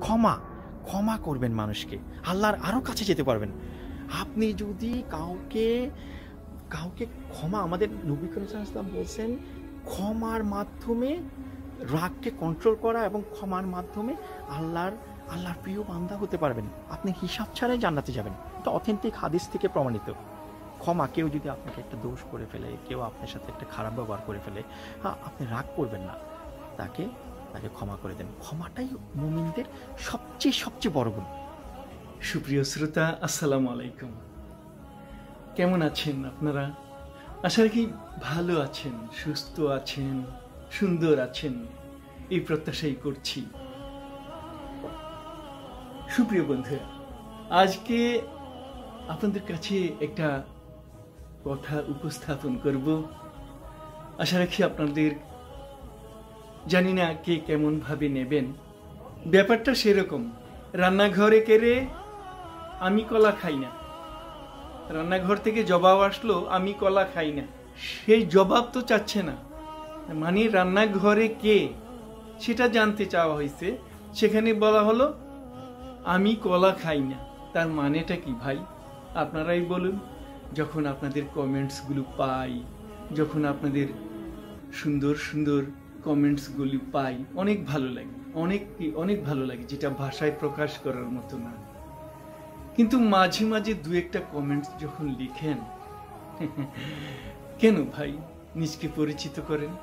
ক্ষমা ক্ষমা করবেন মানুষকে, আল্লাহর আরও কাছে যেতে পারবেন। আপনি যদি কাউকে কাউকে ক্ষমা, আমাদের নবী করিম সাল্লাল্লাহু আলাইহি ওয়াসাল্লাম বলছেন ক্ষমার মাধ্যমে রাগকে কন্ট্রোল করা এবং ক্ষমার মাধ্যমে আল্লাহর প্রিয় বান্দা হতে পারবেন। আপনি হিসাব ছাড়াই জান্নাতে যাবেন। এটা অথেন্টিক হাদিস থেকে প্রমাণিত। ক্ষমা, কেউ যদি আপনাকে একটা দোষ করে ফেলে, কেউ আপনার সাথে একটা খারাপ ব্যবহার করে ফেলে, আপনি রাগ করবেন না, তাকে ক্ষমা করে দেন। ক্ষমাটাই মুমিনদের সবচেয়ে বড় গুণ। সুপ্রিয় শ্রোতা, আসসালামু আলাইকুম। কেমন আছেন আপনারা? আশা রাখি ভালো আছেন, সুস্থ আছেন, সুন্দর আছেন, এই প্রত্যাশাই করছি। সুপ্রিয় বন্ধুরা, আজকে আপনাদের কাছে একটা কথা উপস্থাপন করব। আশা রাখি আপনাদের, জানি না কে কেমন ভাবে নেবেন। ব্যাপারটা সেরকম, রান্নাঘরে কেড়ে আমি কলা খাই না, রান্নাঘর থেকে জবাব আসলো আমি কলা খাই না, সেই জবাব তো চাচ্ছে না, মানে রান্নাঘরে কে সেটা জানতে চাওয়া হয়েছে। সেখানে বলা হলো আমি কলা খাই না। তার মানেটা কি ভাই? আপনারাই বলুন। যখন আপনাদের কমেন্টসগুলো পাই, যখন আপনাদের সুন্দর সুন্দর কমেন্টসগুলো পাই, অনেক ভালো লাগে, অনেক ভালো লাগে, যেটা ভাষায় প্রকাশ করার মতো না। কিন্তু মাঝে মাঝে দু একটা কমেন্টস যখন লিখেন, কেন ভাই নিজকে পরিচিত করেন?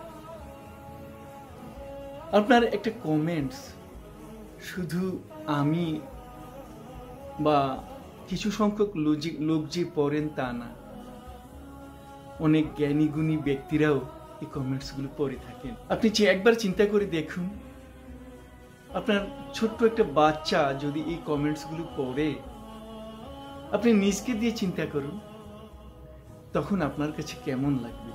আপনার একটা কমেন্টস শুধু আমি বা কিছু সংখ্যক লোক যে পড়েন তা না, অনেক জ্ঞানী গুণী ব্যক্তিরাও এই কমেন্টসগুলো পড়ে থাকেন। আপনি একবার চিন্তা করে দেখুন, আপনার ছোট্ট একটা বাচ্চা যদি এই কমেন্টসগুলো পড়ে, আপনি নিজকে দিয়ে চিন্তা করুন, তখন আপনার কাছে কেমন লাগবে?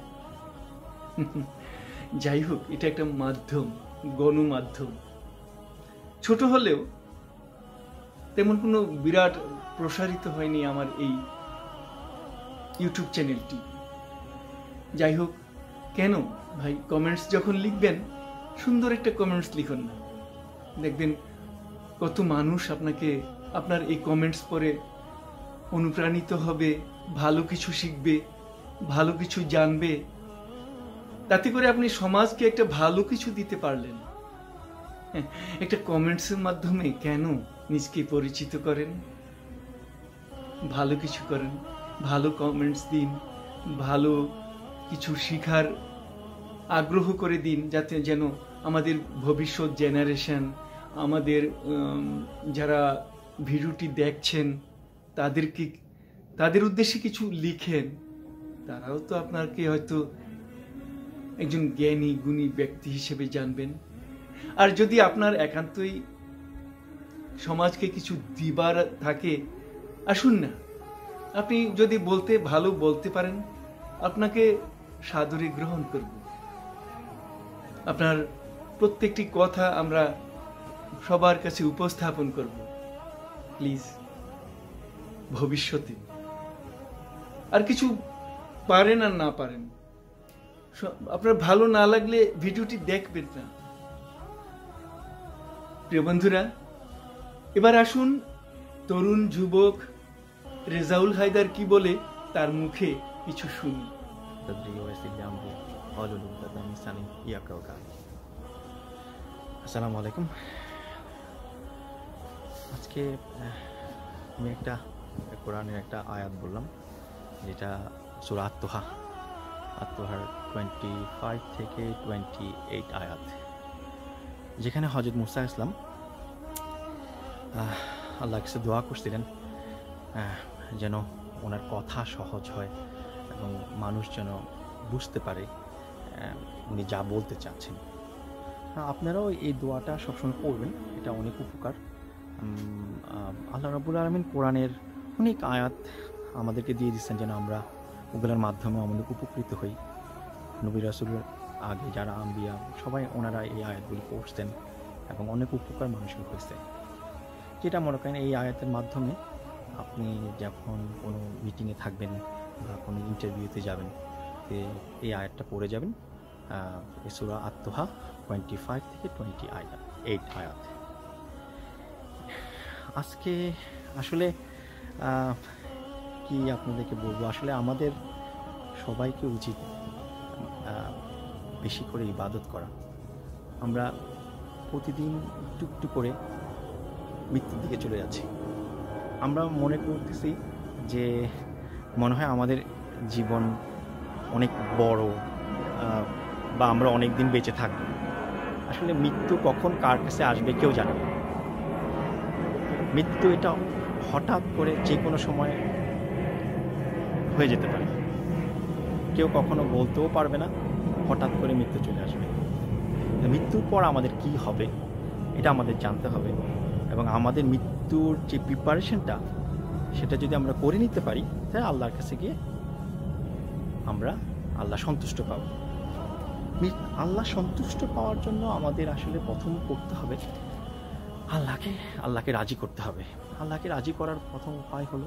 যাই হোক, এটা একটা মাধ্যম, গণমাধ্যম। ছোট হলেও তেমন কোনো বিরাট প্রসারিত হয়নি আমার এই ইউটিউব চ্যানেলটি। যাই হোক, কেন ভাই কমেন্টস যখন লিখবেন, সুন্দর একটা কমেন্টস লিখুন না, দেখবেন কত মানুষ আপনার এই কমেন্টস পড়ে অনুপ্রাণিত হবে, ভালো কিছু শিখবে, ভালো কিছু জানবে। তাতে করে আপনি সমাজকে একটা ভালো কিছু দিতে পারলেন। একটা কমেন্টসের মাধ্যমে কেন নিজকে পরিচিত করেন? ভালো কিছু করেন, ভালো কমেন্টস দিন, ভালো কিছু শিখার আগ্রহ করে দিন, যাতে যেন আমাদের ভবিষ্যৎ জেনারেশন, আমাদের যারা ভিডিওটি দেখছেন, তাদের উদ্দেশ্যে কিছু লিখেন। তারাও তো আপনাকে হয়তো একজন জ্ঞানী গুণী ব্যক্তি হিসেবে জানবেন। আর যদি আপনার একান্তই সমাজকে কিছু দিবার থাকে, আসুন না, আপনি যদি ভালো বলতে পারেন, আপনাকে সাদরে গ্রহণ করব। আপনার প্রত্যেকটি কথা আমরা সবার কাছে উপস্থাপন করব। প্লিজ ভবিষ্যতে আর কিছু পারেন আর না পারেন, আপনার ভালো না লাগলে ভিডিওটি দেখবেন না। প্রিয় বন্ধুরা, এবার আসুন তরুণ যুবক রেজাউল হায়দার কি বলে তার মুখে কিছু শুনি। আসসালামু আলাইকুম। আজকে আমি একটা কোরআনের একটা আয়াত বললাম, যেটা সূরা আত-তোহা, আত-তোহার 25 থেকে 28 আয়াত, যেখানে হযরত মুসা ইসলাম আল্লাহর কাছে দোয়া করছিলেন যেন ওনার কথা সহজ হয় এবং মানুষ যেন বুঝতে পারে উনি যা বলতে চাচ্ছেন। আপনারাও এই দোয়াটা সবসময় পড়বেন, এটা অনেক উপকার। আল্লাহ রাব্বুল আলামিন কোরআনের অনেক আয়াত আমাদেরকে দিয়ে দিচ্ছেন যেন আমরা ওগুলোর মাধ্যমে অনেক উপকৃত হই। নবী রাসূলের আগে যারা আম্বিয়া, সবাই ওনারা এই আয়াতগুলি পড়তেন এবং অনেক উপকার মানুষের হয়েছে। যেটা মনে করেন এই আয়াতের মাধ্যমে আপনি যখন কোনো মিটিংয়ে থাকবেন বা কোনো ইন্টারভিউতে যাবেন, এই আয়াতটা পড়ে যাবেন। সূরা আত-তোহা 25 থেকে 28 আয়াত। আজকে আসলে আহ, কি আপনাদেরকে বলবো, আসলে আমাদের সবাইকে উচিত আহ, বেশি করে ইবাদত করা। আমরা প্রতিদিন একটু একটু করে মৃত্যুর দিকে চলে যাচ্ছি। আমরা মনে করতেছি যে মনে হয় আমাদের জীবন অনেক বড়, বা আমরা অনেক দিন বেঁচে থাকব। আসলে মৃত্যু কখন কার কাছে আসবে কেউ জানে না। মৃত্যু এটা হঠাৎ করে যে কোনো সময় হয়ে যেতে পারে, কেউ কখনো বলতেও পারবে না হঠাৎ করে মৃত্যু চলে আসবে। মৃত্যুর পর আমাদের কি হবে এটা আমাদের জানতে হবে, এবং আমাদের মৃত্যুর যে প্রিপারেশনটা সেটা যদি আমরা করে নিতে পারি, তাহলে আল্লাহর কাছে গিয়ে আমরা আল্লাহ সন্তুষ্ট পাব। আল্লাহ সন্তুষ্ট পাওয়ার জন্য আমাদের আসলে প্রথম করতে হবে আল্লাহকে রাজি করতে হবে। আল্লাহকে রাজি করার প্রথম উপায় হলো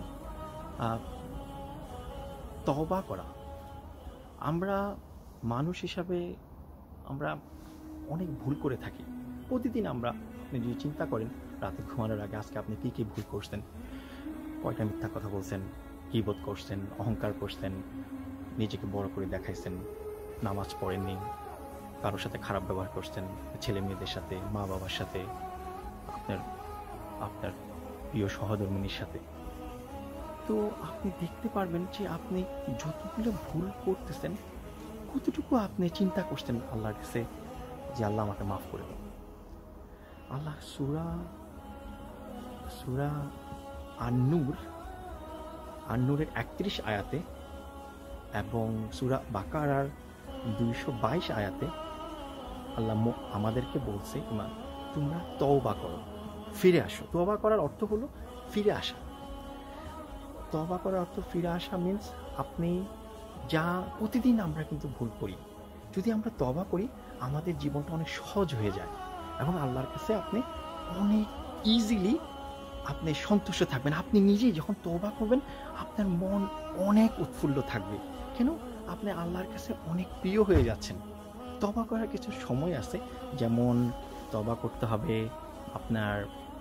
তওবা করা। আমরা মানুষ হিসাবে আমরা অনেক ভুল করে থাকি প্রতিদিন। আপনি যদি চিন্তা করেন রাতে ঘুমানোর আগে আজকে আপনি কী কী ভুল করছেন, কয়টা মিথ্যা কথা বলছেন, গীবত করছেন, অহংকার করছেন, নিজেকে বড় করে দেখাইছেন, নামাজ পড়েননি, কারোর সাথে খারাপ ব্যবহার করছেন, ছেলে মেয়েদের সাথে, মা বাবার সাথে, আপনার আপনার প্রিয় সহধর্মিনীর সাথে। তো আপনি দেখতে পারবেন যে আপনি যতগুলো ভুল করতেছেন কতটুকু আপনি চিন্তা করছেন আল্লাহর কাছে যে আল্লাহ আমাকে মাফ করে দাও। আল্লাহ সূরা আন-নূরের 31 আয়াতে এবং সূরা বাকারার 222 আয়াতে আল্লাহ আমাদেরকে বলছে তোমরা তওবা করো, ফিরে আসো। তওবা করার অর্থ হলো ফিরে আসা। তওবা করার অর্থ ফিরে আসা মিন্স আপনি যা প্রতিদিন আমরা কিন্তু ভুল করি, যদি আমরা তওবা করি আমাদের জীবনটা অনেক সহজ হয়ে যায়, এবং আল্লাহর কাছে আপনি অনেক ইজিলি আপনি সন্তুষ্ট থাকবেন। আপনি নিজেই যখন তওবা করবেন আপনার মন অনেক উৎফুল্ল থাকবে। কেন? আপনি আল্লাহর কাছে অনেক প্রিয় হয়ে যাচ্ছেন। তওবা করার কিছু সময় আছে, যেমন তওবা করতে হবে আপনার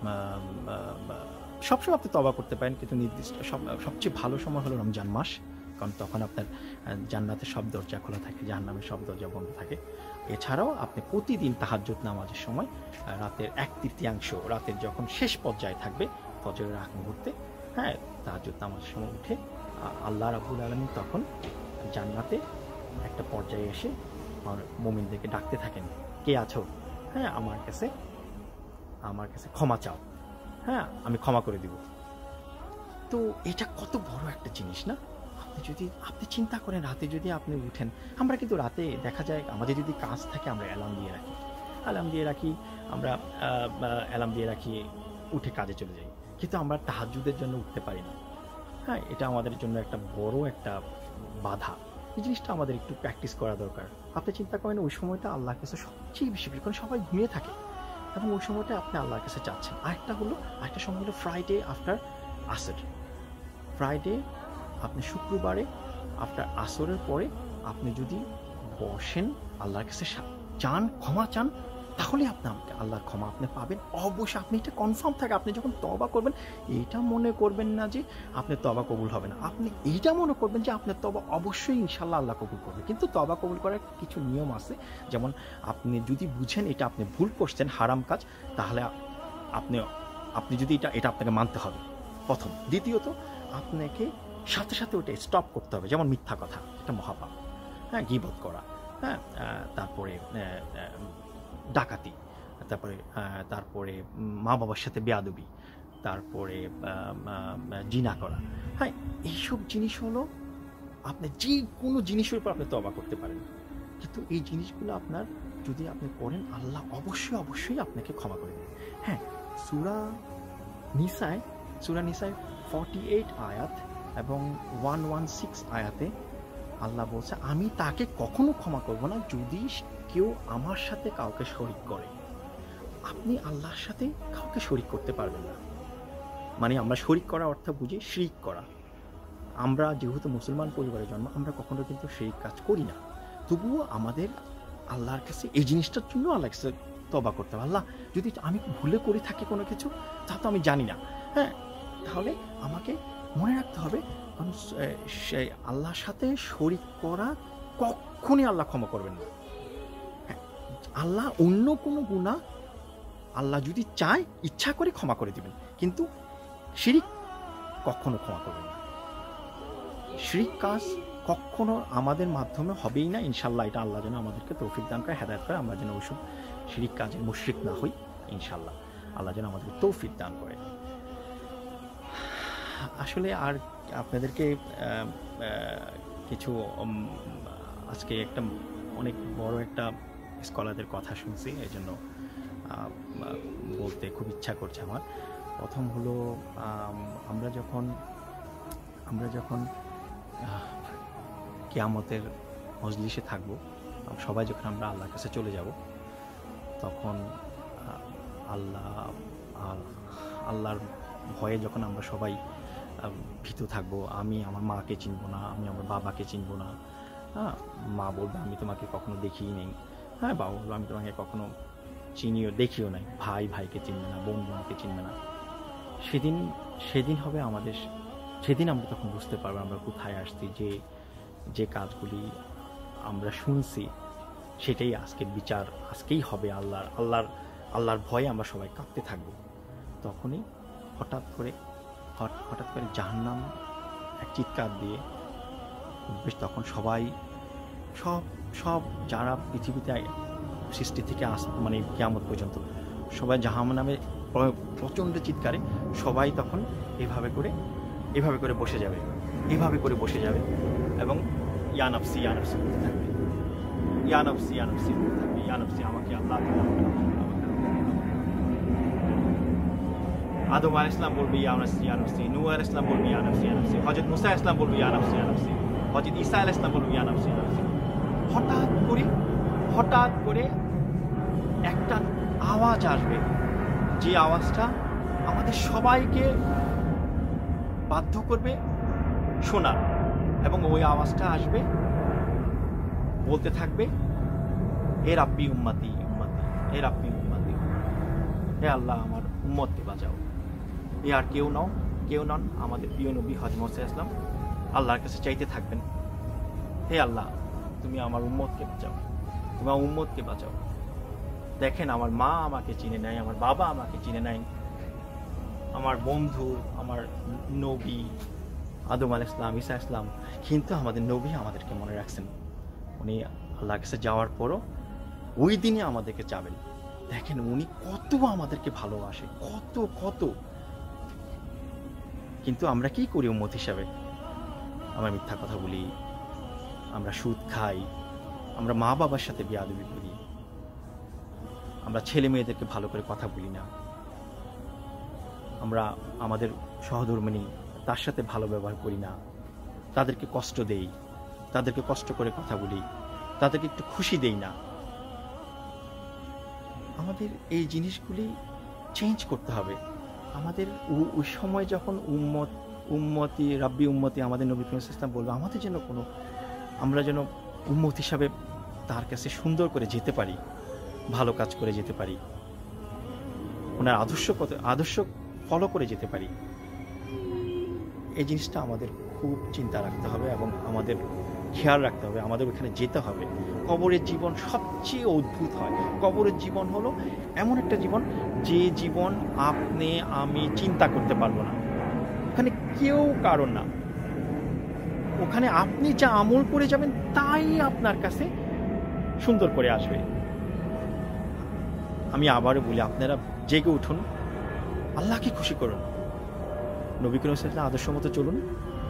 সবসময় আপনি তওবা করতে পারেন, কিন্তু নির্দিষ্ট সবচেয়ে ভালো সময় হলো রমজান মাস, কারণ তখন আপনার জান্নাতের সব দরজা খোলা থাকে, জাহান্নামের সব দরজা বন্ধ থাকে। এছাড়াও আপনি প্রতিদিন তাহাজ্জুদ নামাজের সময় রাতের 1/3 রাতের যখন শেষ পর্যায়ে থাকবে ফজরের আগ মুহূর্তে, তাহাজ্জুদ নামাজের সময় উঠে আল্লাহ রাব্বুল আলামিন তখন জান্নাতে একটা পর্যায়ে এসে মুমিনদেরকে ডাকতে থাকেন, কে আছো? আমার কাছে ক্ষমা চাও, আমি ক্ষমা করে দিব। তো এটা কত বড় একটা জিনিস না? আপনি চিন্তা করেন, রাতে যদি আপনি উঠেন, আমরা কিন্তু রাতে দেখা যায় আমাদের যদি কাজ থাকে আমরা অ্যালার্ম দিয়ে রাখি, উঠে কাজে চলে যাই, কিন্তু আমরা তাহাজ্জুদের জন্য উঠতে পারি না। এটা আমাদের জন্য একটা বড় একটা বাধা। এই জিনিসটা আমাদের একটু প্র্যাকটিস করা দরকার। আপনি চিন্তা করেন ওই সময়টা আল্লাহর কাছে সবচেয়ে বেশি, কারণ সবাই ঘুমিয়ে থাকে, এবং ওই সময়টা আপনি আল্লাহর কাছে চাচ্ছেন। আরেকটা সময় হলো ফ্রাইডে আফটার আসর। ফ্রাইডে আপনি শুক্রবারে আফটার আসরের পরে আপনি যদি বসেন আল্লাহর কাছে ক্ষমা চান, তাহলে আপনি আল্লাহর ক্ষমা আপনি পাবেন। অবশ্যই আপনি এটা কনফার্ম থাকে। আপনি যখন তওবা করবেন এটা মনে করবেন না যে আপনার তওবা কবুল হবে না, আপনি এইটা মনে করবেন যে আপনার তওবা অবশ্যই ইনশাআল্লাহ আল্লাহ কবুল করবে। কিন্তু তওবা কবুল করার কিছু নিয়ম আছে, যেমন আপনি যদি বুঝেন এটা আপনি ভুল করছেন, হারাম কাজ, তাহলে আপনি যদি এটা আপনাকে মানতে হবে প্রথম। দ্বিতীয়ত আপনাকে সাথে সাথে ওটা স্টপ করতে হবে, যেমন মিথ্যা কথা, এটা মহাপাপ, গীবত করা, তারপরে ডাকাতি, তারপরে মা বাবার সাথে বেয়াদবি, তারপরে জিনা করা। এইসব জিনিস হলো আপনি যে কোনো জিনিসের উপর আপনি তওবা করতে পারেন, কিন্তু এই জিনিসগুলো যদি আপনি করেন আল্লাহ অবশ্যই আপনাকে ক্ষমা করে দেবেন। সূরা নিসায় 48 আয়াত এবং 116 আয়াতে আল্লাহ বলছে, আমি তাকে কখনো ক্ষমা করব না যদি কেউ আমার সাথে কাউকে শরীক করে। আপনি আল্লাহর সাথে কাউকে শরীক করতে পারবেন না। মানে আমরা শরীক করা অর্থ বুঝি শিরক করা। আমরা যেহেতু মুসলমান পরিবারে জন্ম, আমরা কখনো কিন্তু শিরক কাজ করি না। তবুও আমাদের আল্লাহর কাছে এই জিনিসটার জন্য আল্লাহর কাছে তওবা করতে হবে। আল্লাহ যদি আমি ভুলে করে থাকি কোনো কিছু, তা তো আমি জানি না, হ্যাঁ, তাহলে আমাকে মনে রাখতে হবে কারণ সে আল্লাহর সাথে শরিক করা কখনই আল্লাহ ক্ষমা করবেন না। হ্যাঁ, আল্লাহ অন্য কোনো গুনাহ আল্লাহ যদি চায় ইচ্ছা করে ক্ষমা করে দিবেন, কিন্তু শিরিক কখনো ক্ষমা করবেন না। শিরিক কাজ কখনো আমাদের মাধ্যমে হবেই না, ইনশাল্লাহ। এটা আল্লাহ যেন আমাদেরকে তৌফিক দান করে, হেদায়েত করে, আমরা যেন ওইসব শিরিক কাজের মুশরিক না হই, ইনশাল্লাহ। আল্লাহ যেন আমাদেরকে তৌফিক দান করে। আসলে আর আপনাদেরকে কিছু আজকে একটা অনেক বড় একটা স্কলারদের কথা শুনছি, এই জন্য বলতে খুব ইচ্ছা করছে আমার। প্রথম হলো আমরা যখন কিয়ামতের মজলিসে থাকবো, সবাই যখন আমরা আল্লাহর কাছে চলে যাব, তখন আল্লাহর ভয়ে যখন আমরা সবাই ভীত থাকবো, আমি আমার মাকে চিনব না, আমি আমার বাবাকে চিনব না, হ্যাঁ, মা বলবে আমি তোমাকে কখনো দেখিই নেই, হ্যাঁ, বাবা বলবে আমি তোমাকে কখনো চিনিও দেখিও নাই, ভাই ভাইকে চিনবে না, বোন বোনকে চিনবে না। সেদিন হবে আমাদের, সেদিন আমরা তখন বুঝতে পারবো আমরা কোথায় আসছি। যে কাজগুলি আমরা শুনছি সেটাই আজকের বিচার, আজকেই হবে। আল্লাহর ভয়ে আমরা সবাই কাঁপতে থাকবো। তখনই হঠাৎ করে জাহান্নাম এক চিৎকার দিয়ে বেশ, তখন সবাই সব যারা পৃথিবীতে সৃষ্টি থেকে মানে কিয়ামত পর্যন্ত সবাই জাহান্নামে প্রচণ্ড চিৎকারে সবাই তখন এভাবে করে বসে যাবে, এবং ইয়া নাফসি বলতে থাকবে, ইয়া নাফসি বলতে থাকবে, ইয়া নাফসি আমাকে আল্লাহ। আদম আলাইহিস সালাম বলবে ইয়া নাফসি, নূহ আলাইহিস সালাম বলবে ইয়া নাফসি, হযরত মুসা আলাইহিস সালাম বলবে ইয়া নাফসি, হযরত ঈসা আলাইহিস সালাম বলবে ইয়া নাফসি। হঠাৎ করে একটা আওয়াজ আসবে, যে আওয়াজটা আমাদের সবাইকে বাধ্য করবে শোনার, এবং ওই আওয়াজটা আসবে, বলতে থাকবে হে রাব্বি উম্মতি উম্মতি, হে রাব্বি উম্মতি, হে আল্লাহ আমার উম্মতকে বাঁচাও। এ আর কেউ নন আমাদের প্রিয় নবী হযরত মুহাম্মদ সাল্লাল্লাহু আলাইহি ওয়াসাল্লাম আল্লাহর কাছে চাইতে থাকবেন, হে আল্লাহ তুমি আমার উম্মতকে বাঁচাও। দেখেন, আমার মা আমাকে চিনে নাই, আমার বাবা আমাকে চিনে নাই, আমার বন্ধু, আমার নবী আদম আলাইহিস সালাম, ঈসা আলাইহিস সালাম, কিন্তু আমাদের নবী আমাদেরকে মনে রাখছেন। উনি আল্লাহর কাছে যাওয়ার পরও ওই দিনে আমাদেরকে চাবেন। দেখেন উনি কত আমাদেরকে ভালোবাসে, কত। কিন্তু আমরা কি করি উম্মত হিসাবে? আমরা মিথ্যা কথা বলি, আমরা সুদ খাই, আমরা মা বাবার সাথে বেয়াদবি করি, আমরা ছেলে মেয়েদেরকে ভালো করে কথা বলি না, আমরা আমাদের সহধর্মিণী তার সাথে ভালো ব্যবহার করি না, তাদেরকে কষ্ট দেই, তাদেরকে কষ্ট করে কথা বলি, তাদেরকে একটু খুশি দেই না। আমাদের এই জিনিসগুলি চেঞ্জ করতে হবে। আমাদের ওই সময় যখন রাব্বি উম্মতি আমাদের নবী করিম সাল্লাল্লাহু আলাইহি ওয়াসাল্লাম বলবো, আমাদের যেন আমরা যেন উম্মত হিসাবে তার কাছে সুন্দর করে যেতে পারি, ভালো কাজ করে যেতে পারি, ওনার আদর্শ ফলো করে যেতে পারি। এই জিনিসটা আমাদের খুব চিন্তা রাখতে হবে এবং আমাদের খেয়াল রাখতে হবে। আমাদের ওখানে যেতে হবে। কবরের জীবন সবচেয়ে অদ্ভুত হয়। কবরের জীবন হলো এমন একটা জীবন, যে জীবন আপনি আমি চিন্তা করতে পারবো না। ওখানে কেউ কারণ না, ওখানে আপনি যা আমল করে যাবেন তাই আপনার কাছে সুন্দর করে আসবে। আমি আবারও বলি, আপনারা জেগে উঠুন, আল্লাহকে খুশি করুন, নবী করিম সাল্লাল্লাহু আলাইহি ওয়াসাল্লাম আদর্শ মতো চলুন,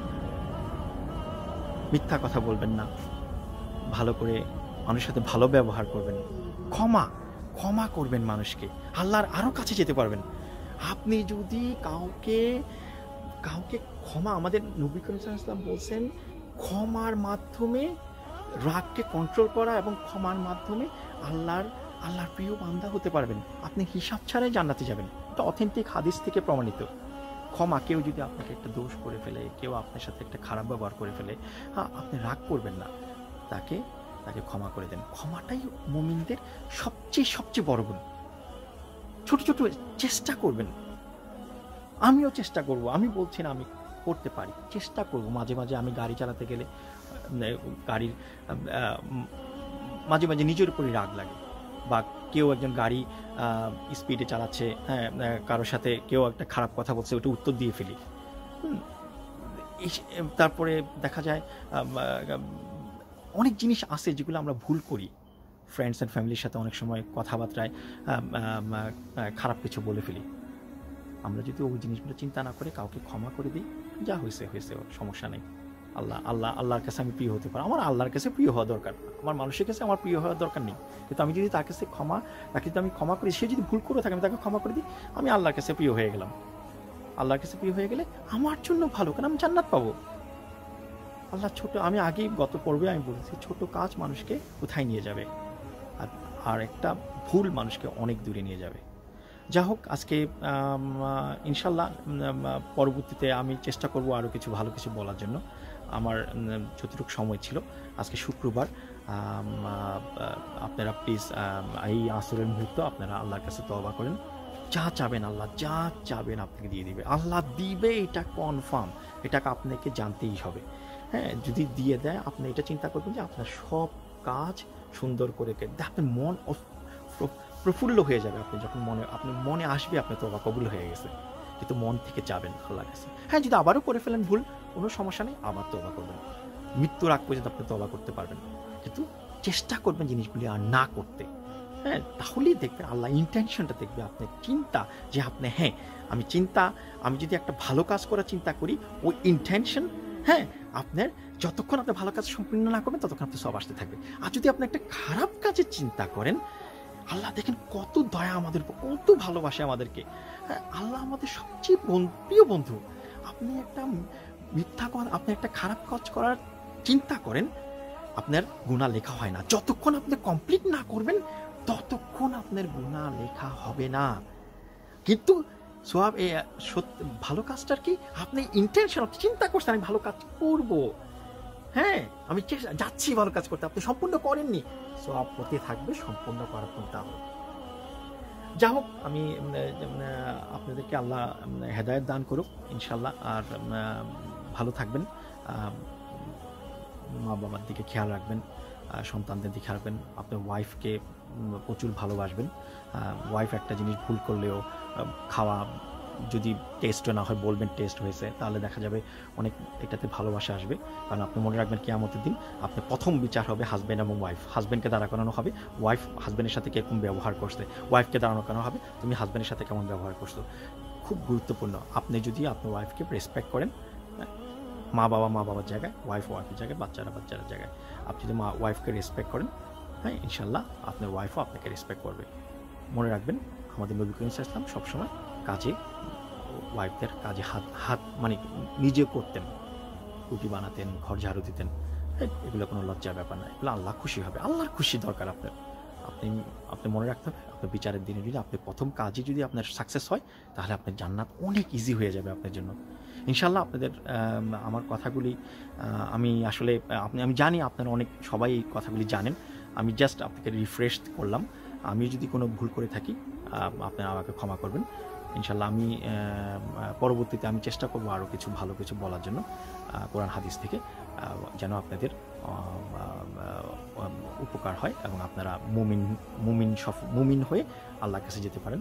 মিথ্যা কথা বলবেন না, ভালো করে মানুষের সাথে ভালো ব্যবহার করবেন, ক্ষমা করবেন মানুষকে, আল্লাহর আরো কাছে যেতে পারবেন। আপনি যদি কাউকে ক্ষমা, আমাদের নবী করিম সাল্লাল্লাহু আলাইহি ওয়াসাল্লাম বলছেন ক্ষমার মাধ্যমে রাগকে কন্ট্রোল করা এবং ক্ষমার মাধ্যমে আল্লাহর প্রিয় বান্দা হতে পারবেন। আপনি হিসাব ছাড়াই জান্নাতে যাবেন। এটা অথেন্টিক হাদিস থেকে প্রমাণিত। ক্ষমা, কেউ যদি আপনাকে একটা দোষ করে ফেলে, কেউ আপনার সাথে একটা খারাপ ব্যবহার করে ফেলে, আপনি রাগ করবেন না, তাকে তাকে ক্ষমা করে দেন। ক্ষমাটাই মুমিনদের সবচেয়ে বড় গুণ। ছোট ছোট চেষ্টা করবেন। আমিও চেষ্টা করব, আমি বলছি না আমি করতে পারি, চেষ্টা করব। মাঝে মাঝে আমি গাড়ি চালাতে গেলে গাড়ির মাঝে মাঝে নিজের উপরই রাগ লাগে, বা কেউ একজন গাড়ি স্পিডে চালাচ্ছে, হ্যাঁ, কারোর সাথে কেউ একটা খারাপ কথা বলছে, ওটা উত্তর দিয়ে ফেলি। তারপরে দেখা যায় অনেক জিনিস আছে যেগুলো আমরা ভুল করি। ফ্রেন্ডস অ্যান্ড ফ্যামিলির সাথে অনেক সময় কথাবার্তায় খারাপ কিছু বলে ফেলি। আমরা যদি ওই জিনিসগুলো চিন্তা না করে কাউকে ক্ষমা করে দিই, যা হয়েছে হয়েছে, সমস্যা নেই। আল্লাহর কাছে আমি প্রিয় হতে পারি, আমার আল্লাহর কাছে প্রিয় হওয়া দরকার, আমার মানুষের কাছে আমার প্রিয় হওয়ার দরকার নেই। কিন্তু আমি যদি তার কাছে তাকে যদি আমি ক্ষমা করি, সে যদি ভুল করে থাকে আমি তাকে ক্ষমা করে দিই, আমি আল্লাহর কাছে প্রিয় হয়ে গেলাম। আল্লাহর কাছে প্রিয় হয়ে গেলে আমার জন্য ভালো, কারণ আমি জান্নাত পাবো। আল্লাহ আমি আগেই গত পর্বে আমি বলেছি, ছোট কাজ মানুষকে কোথায় নিয়ে যাবে, আর একটা ভুল মানুষকে অনেক দূরে নিয়ে যাবে। যা হোক, আজকে ইনশাল্লাহ পরবর্তীতে আমি চেষ্টা করব আরও কিছু ভালো কিছু বলার জন্য। আমার যতটুকু সময় ছিল, আজকে শুক্রবার, আপনারা প্লিজ এই আসরের মুহূর্ত আপনারা আল্লাহর কাছে তওবা করেন। যা চাবেন আল্লাহ, যা চাবেন আপনাকে দিয়ে দিবে, আল্লাহ দিবে, এটা কনফার্ম, এটাকে আপনাকে জানতেই হবে। হ্যাঁ, যদি দিয়ে দেয়, আপনি এটা চিন্তা করবেন যে আপনার সব কাজ সুন্দর করে আপনার মন প্রফুল্ল হয়ে যাবে। আপনি যখন আপনার মনে আসবে আপনার তওবা কবুল হয়ে গেছে, কিন্তু মন থেকে চাবেন আল্লাহর কাছে। হ্যাঁ, যদি আবারও করে ফেলেন ভুল, কোনো সমস্যা নেই, আবার তওবা করবেন, মৃত্যুর আগ পর্যন্ত আপনি তওবা করতে পারবেন, কিন্তু চেষ্টা করবেন জিনিসগুলি আর না করতে। হ্যাঁ, তাহলেই দেখবেন আল্লাহ ইন্টেনশনটা দেখবে, আপনার চিন্তা, যে আপনি, হ্যাঁ আমি যদি একটা ভালো কাজ করার চিন্তা করি, ওই ইন্টেনশন, হ্যাঁ, আপনার যতক্ষণ আপনি ভালো কাজ সম্পূর্ণ না করবেন ততক্ষণ আপনার সব আসতে থাকবে। আর যদি আপনি একটা খারাপ কাজের চিন্তা করেন, আল্লাহ দেখেন কত দয়া আমাদের উপর, কত ভালোবাসে আমাদেরকে। হ্যাঁ, আল্লাহ আমাদের সবচেয়ে প্রিয় বন্ধু। আপনি একটা আপনি একটা খারাপ কাজ করার চিন্তা করেন, আপনার গুনাহ লেখা হয় না। যতক্ষণ আপনি কমপ্লিট না করবেন ততক্ষণ আপনার গুনাহ লেখা হবে না। কিন্তু সোয়াব, ভালো কাজটার কি, আপনি ইন্টেনশন, আপনি চিন্তা করছেন আমি ভালো কাজ করব, হ্যাঁ, আমি যাচ্ছি ভালো কাজ করতে, আপনি সম্পূর্ণ করেননি, সোয়াব হতে থাকবে, সম্পূর্ণ করার চিন্তা হবে। যা হোক, আমি আপনাদেরকে আল্লাহ হেদায়েত দান করুক ইনশাল্লাহ। আর ভালো থাকবেন, মা বাবার দিকে খেয়াল রাখবেন, সন্তানদের দিকে রাখবেন, আপনার ওয়াইফকে প্রচুর ভালোবাসবেন। ওয়াইফ একটা জিনিস ভুল করলেও, খাওয়া যদি টেস্টও না হয় বলবেন টেস্ট হয়েছে, তাহলে দেখা যাবে অনেক এটাতে ভালোবাসা আসবে। কারণ আপনি মনে রাখবেন কিয়ামতের দিন আপনার প্রথম বিচার হবে হাজব্যান্ড এবং ওয়াইফ। হাজব্যান্ডকে দাঁড়া করানো হবে, ওয়াইফ হাজব্যান্ডের সাথে কীরকম ব্যবহার করছে, ওয়াইফকে দাঁড়ানো করানো হবে তুমি হাজব্যান্ডের সাথে কেমন ব্যবহার করছো। খুব গুরুত্বপূর্ণ, আপনি যদি আপনার ওয়াইফকে রেসপেক্ট করেন, মা বাবার জায়গায়, ওয়াইফের জায়গায়, বাচ্চারা জায়গায়, আপনি যদি ওয়াইফকে রেসপেক্ট করেন, হ্যাঁ, ইনশাল্লাহ আপনার ওয়াইফও আপনাকে রেসপেক্ট করবে। মনে রাখবেন, আমাদের নবী করিম সাল্লাল্লাহু আলাইহি ওয়াসাল্লাম সবসময় কাজে, ওয়াইফদের কাজে হাত মানে নিজে করতেন, রুটি বানাতেন, ঘর ঝাড়ু দিতেন। এগুলো কোনো লজ্জার ব্যাপার না, এগুলো আল্লাহ খুশি হবে, আল্লাহর খুশি দরকার আপনার। আপনি মনে রাখতে হবে, আপনার বিচারের দিনে যদি আপনার প্রথম কাজে যদি আপনার সাকসেস হয়, তাহলে আপনার জান্নাত অনেক ইজি হয়ে যাবে আপনার জন্য ইনশাল্লাহ। আপনাদের আমার কথাগুলি আমি আসলে আমি জানি আপনারা সবাই এই কথাগুলি জানেন, আমি জাস্ট আপনাকে রিফ্রেশ করলাম। আমি যদি কোনো ভুল করে থাকি আপনারা আমাকে ক্ষমা করবেন ইনশাল্লাহ। আমি পরবর্তীতে আমি চেষ্টা করবো আরও কিছু ভালো কিছু বলার জন্য কোরআন হাদিস থেকে, যেন আপনাদের উপকার হয় এবং আপনারা মুমিন হয়ে আল্লাহর কাছে যেতে পারেন।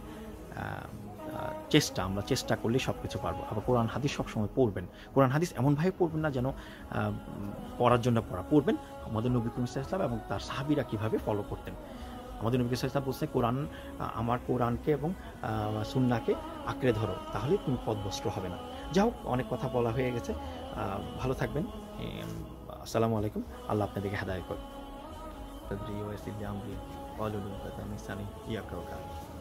আমরা চেষ্টা করলে সব কিছু পারবো। আবার কোরআন হাদিস সবসময় পড়বেন, কোরআন হাদিস এমনভাবে পড়বেন না যেন পড়ার জন্য পড়বেন। আমাদের নবী করিম সাল্লাল্লাহু আলাইহি ওয়াসাল্লাম এবং তার সাহাবীরা কীভাবে ফলো করতেন, আমাদের নবী সাল্লাল্লাহু আলাইহি ওয়াসাল্লাম বলছে, আমার কোরআনকে এবং সুন্নাহকে আঁকড়ে ধরো, তাহলে তুমি পথভ্রষ্ট হবে না। যা হোক, অনেক কথা বলা হয়ে গেছে, ভালো থাকবেন। আসসালামু আলাইকুম, আল্লাহ আপনাদেরকে হেদায়েত করুন।